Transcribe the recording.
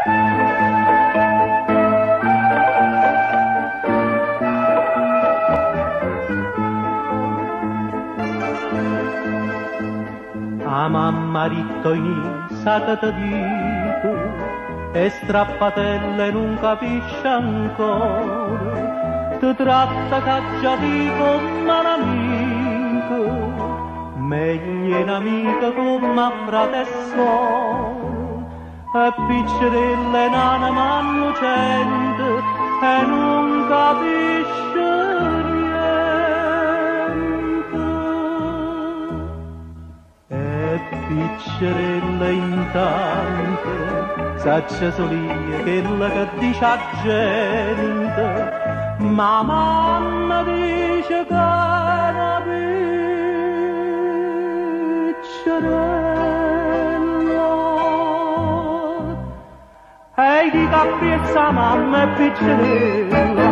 A mamma ritto inizia te dico e strappatelle non capisce ancora, ti tratta che già dico come un amico, meglio un amico come frate e suore, e piccerelle nana m'hanno cento e non capisce piccerelle intanto, saccia solia quella che dice a gente, ma mamma dice che è una piccerella. E chi capisce mamma è piccerella,